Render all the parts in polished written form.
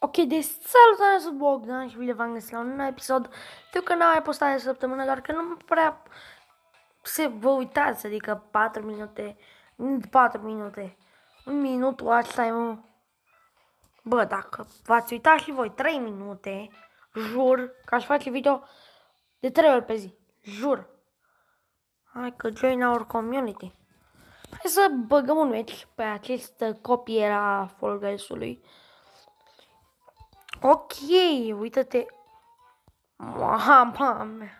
Ok, deci salutare, sunt Bogdan și bine v-am găsit la un nou episod. Știu că n-am mai postat de săptămână, doar că nu prea se vă uitați, adică 4 minute, 4 minute, un minut watch time-ul. Bă, dacă v-ați uitat și voi 3 minute, jur că aș face video de 3 ori pe zi, jur. Hai că join our community. Hai să băgăm un match pe acest copie a Fall Guys-ului. Ok, uită-te. Mame.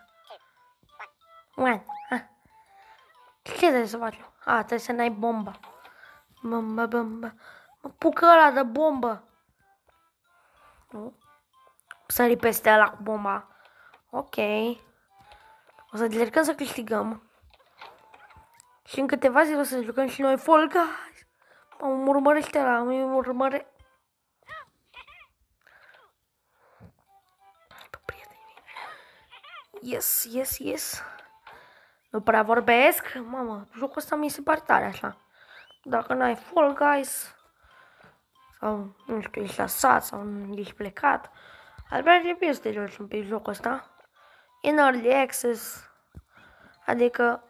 Ce trebuie să facem? Trebuie să n-ai bomba. Bomba. Mă pucă ăla de bombă. Nu? Sări peste ăla cu bomba. Ok. O să încercăm să câștigăm. Și în câteva zile o să jucăm și noi Fall Guys. Mă urmărește ăla, mă urmărește. Yes. Nu prea vorbesc. Mamă, jocul ăsta mi se pare tare așa. Dacă n-ai Fall Guys sau, nu știu, ești lăsat sau ești plecat, ar trebui să te joci un pic jocul ăsta. In Early Access. Adică,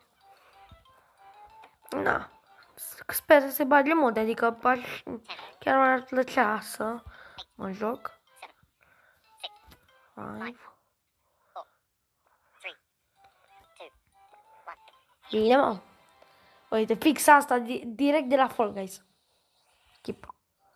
na, sper să se bage mult, adică chiar m-ar plăcea să mă joc. 5. Bine, mă. Uite, fix asta, direct de la Fall Guys. Skip.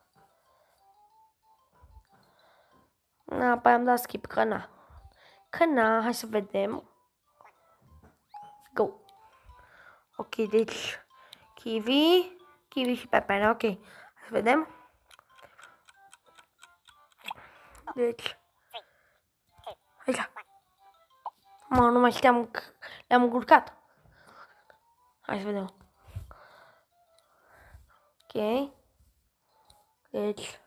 Păi am dat skip, că na. Hai să vedem. Go. Ok, deci, kiwi și pepene, ok. Hai să vedem. Deci, aici. Mă, nu mai știam că le-am încurcat. Hai să vedem. Ok. Deci,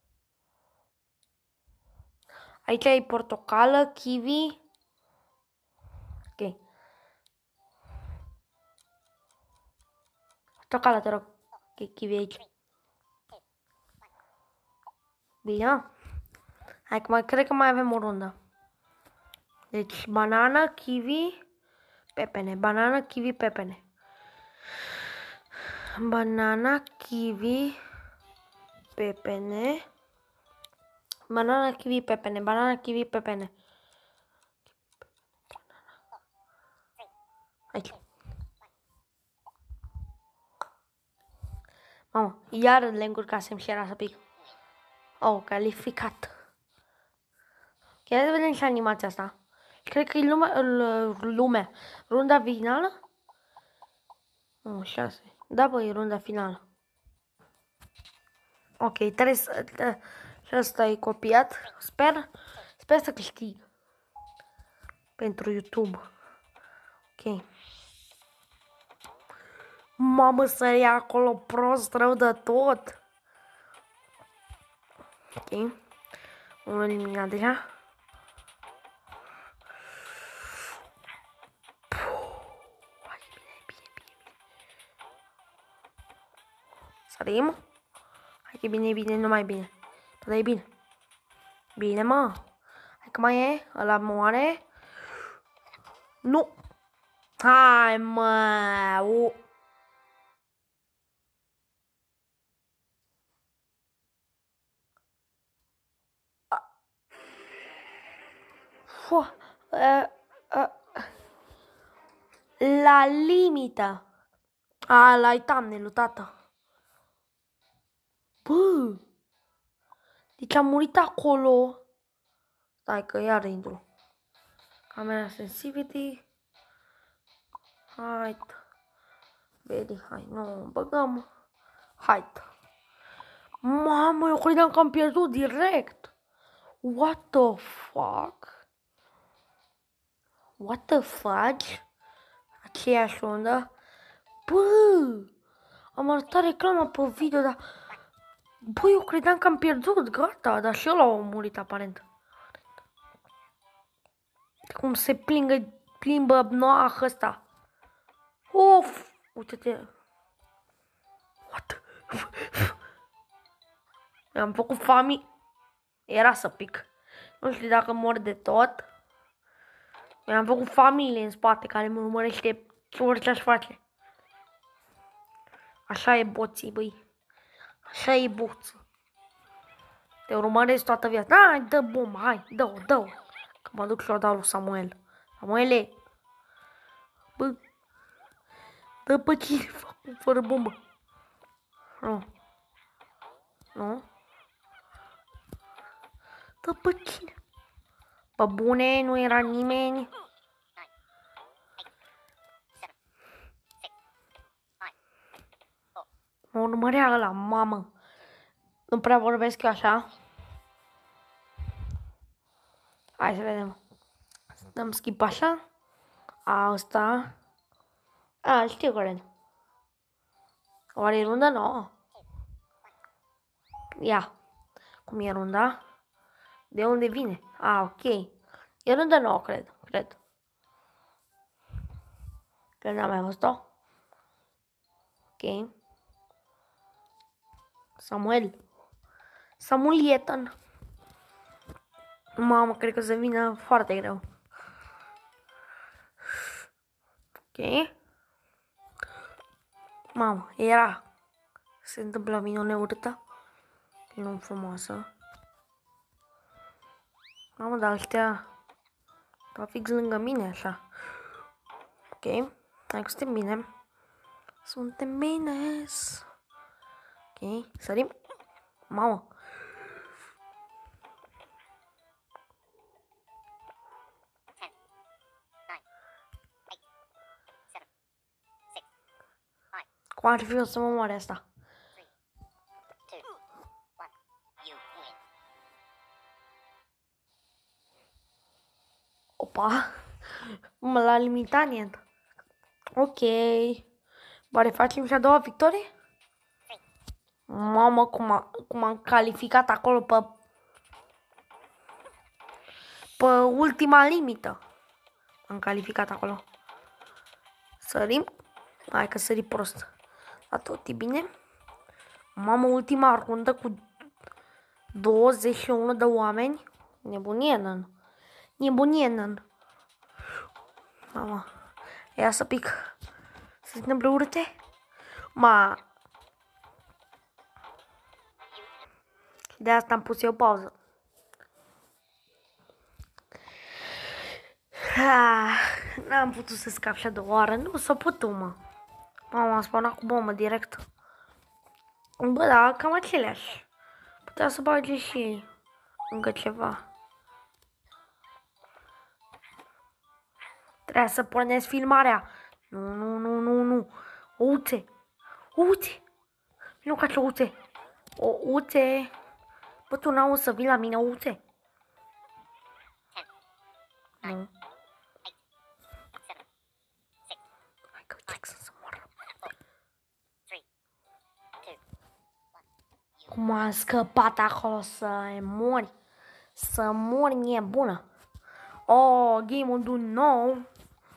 aici e portocală, kiwi. Ok. Portocală, te rog. Ok, kiwi aici. Bine. Hai că cred că mai avem o rundă. Deci, banană, kiwi, pepene. Banană, kiwi, pepene. Banana, kiwi, pepene. Banana, kiwi, pepene. Banana, kiwi, pepene. Aici. Mamă, iar le încurcasem și era să pic. Oh, calificat. Chiar să vedem și animația asta. Cred că e lumea. Runda finală? 6. Da, băi, runda finală. Ok, trebuie să... Și ăsta e copiat. Sper să câștig. Pentru YouTube. Ok. Mamă, săria acolo prost, rău de tot. Ok. Unul eliminat deja. Bine. Sărim. Hai că bine, nu mai bine. Dar e bine. Bine, mă. Hai că mai e. Ăla moare. Nu. Hai, mă. La limită. L-ai thumbnail-ul, tată. Bă. Deci am murit acolo. Stai că iar intru. Camera sensitivity. Hai. Vedi, hai, nu băgăm. Hai. Mamă, eu credeam că am pierdut direct. What the fuck? What the fuck? Aceeași rundă. Bă, am arătat reclama pe video, dar... Bă, eu credeam că am pierdut, gata, dar și ăla a murit aparent. Cum se plimbă noah ăsta. Of, uite-te. What? Am făcut fami. Era să pic. Nu știu dacă mor de tot. Mi-am făcut familie în spate care mă urmărește orice aș face. Așa e boții, băi. Așa e boță. Te urmăresc toată viața. Hai, dă bomba, hai, dă-o. Că mă duc și o dau lui Samuel. Samuele! Bă! Dă pe cine fac fără bombă. Nu. Nu? Dă pe cine? Pe bune, nu era nimeni. Mă urmărea ăla, mamă. Nu prea vorbesc eu așa. Hai să vedem. Dăm skip așa. Asta. A, știu cred. Oare e rundă nouă? Ia. Cum e runda? De unde vine? A, ok. E rundă nouă, cred. Cred n-am mai văzut-o. Ok. Samuel Eton. Mamă, cred că să vină foarte greu. Ok. Mamă, era. Se întâmplă minune urâtă. Nu frumoasă. Mamă, dar ăștia stau fix lângă mine, așa. Ok. Hai că suntem bine. Suntem bine. Ok. Sărim. Mamă. Cum ar fi o să mă moare asta? Opa. Mă l-a limitat net. Ok. Oare facem și a doua victorie? Mamă, cum am calificat acolo pe ultima limită. Am calificat acolo. Sărim. Hai că sări prost. La tot e bine. Mamă, ultima rundă cu 21 de oameni. Nebunie, năn. Mama. Ia să pic. Se întâmplă urâte? De asta am pus eu pauză. N-am putut să scap și a doua oară. Nu s-a putut, mă. Mama, am spawnat cu bombă direct. Bă, da, cam aceleași. Putea să bage și încă ceva. Trebuia să pornesc filmarea. Nu. O uțe. Nu caci o uțe. O uțe. Bă, tu n-auzi să vii la mine, o uțe. Nu. Hai că Jackson să moară. Cum am scăpat acolo să mori. Să mori nebună. Oh, game-ul din nou.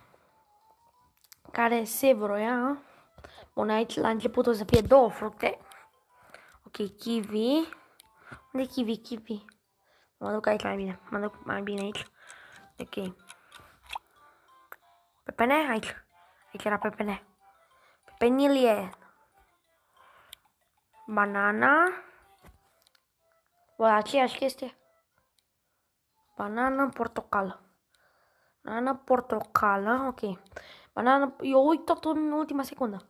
Care se vroia. Bun, aici la început o să fie două fructe. Ok, kiwi. Unde e kiwi? Mă duc aici mai bine. Mă duc mai bine aici. Ok. Pepene? Aici. Aici era pepene. Pepenilie. Banana. Bă, aceeași chestie. Banana, portocală. Banana, portocală. Ok. Banana, eu uit tot în ultima secundă.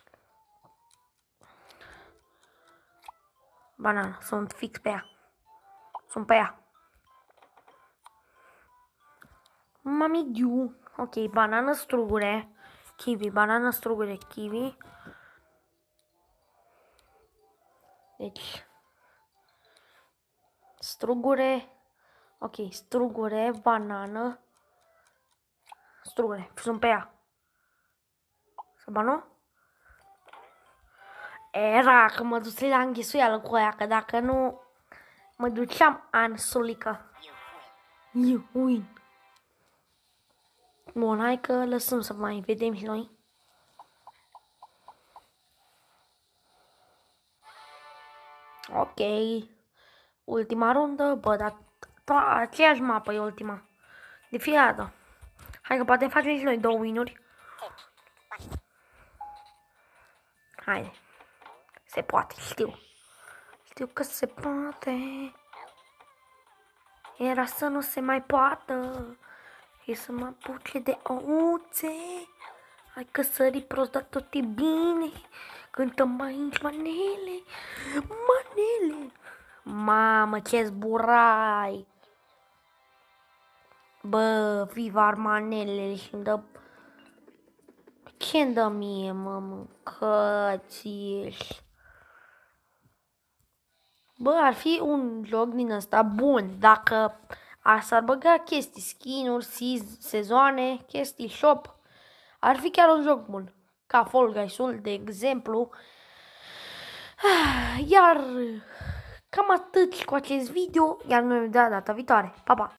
Banana, sunt fix pe ea. Sunt pe ea. Mamidiu. Ok, banană, strugure. Kiwi, banană, strugure, kiwi. Deci. Strugure. Ok, strugure, banană. Strugure, sunt pe ea. Să banu? Era că mă duceam la înghesuială cu aia, că dacă nu mă duceam în sulică. You win. Bun, hai că lăsăm să mai vedem și noi. Ok. ultima rundă, bă, dar aceeași mapă e ultima. De fiecare dată. Hai că poate facem și noi 2 win-uri. Haide. Se poate, știu. Știu că se poate. Era să nu se mai poată. E să mă apuce de ouțe. Hai că sări prost, dar tot e bine. Cântăm aici manele. Manele. Mamă, ce zburai. Bă, viva manelele și-mi dă... Ce-mi dă mie, mă, mâncați-și. Bă, ar fi un joc din ăsta bun dacă s-ar băga chestii, skin-uri, sezoane, chestii, shop. Ar fi chiar un joc bun, ca Fall Guys-ul, de exemplu. Iar cam atât cu acest video, iar noi ne vedem data viitoare. Pa, pa!